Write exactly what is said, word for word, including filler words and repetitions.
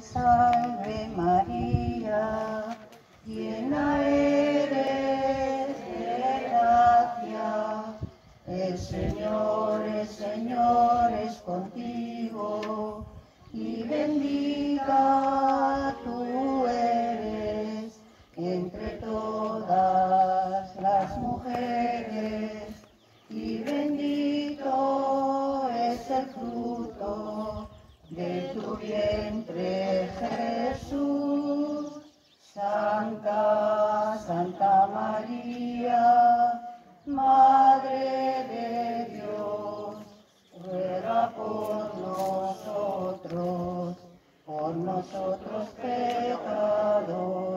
Salve María, llena eres de gracia, el Señor, el Señor es contigo, y bendita tú eres entre todas las mujeres, y bendito es el fruto de tu vientre, Jesús. Santa, Santa María, Madre de Dios, ruega por nosotros, por nosotros pecadores,